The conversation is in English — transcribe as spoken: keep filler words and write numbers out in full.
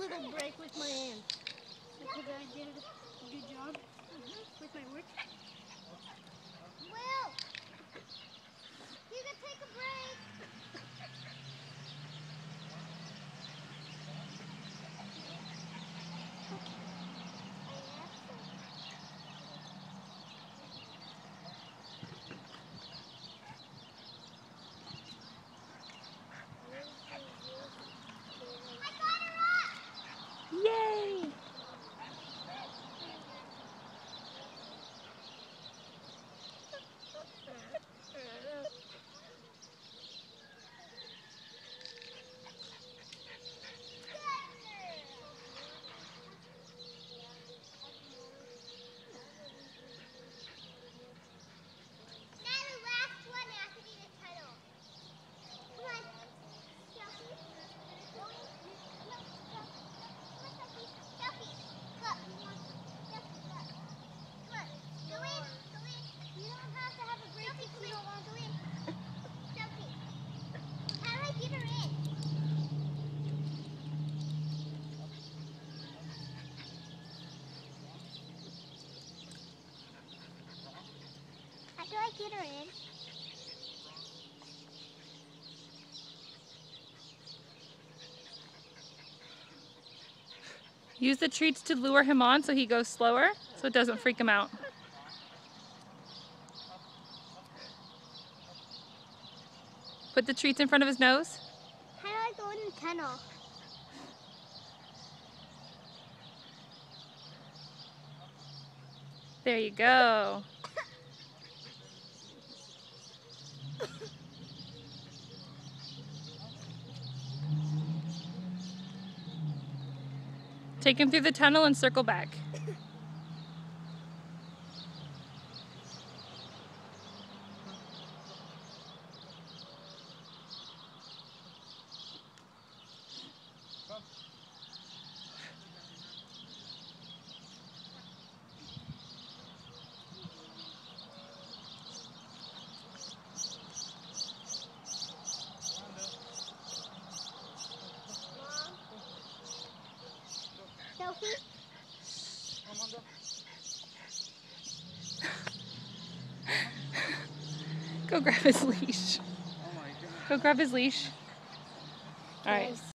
little break with my aunt because I did a good job mm-hmm. with my work. Will, you can take a break. Yay! How do I get her in? Use the treats to lure him on so he goes slower, so it doesn't freak him out. Put the treats in front of his nose. How do I go in the tunnel? There you go. Take him through the tunnel and circle back. Sophie? Go grab his leash. Go grab his leash. All right.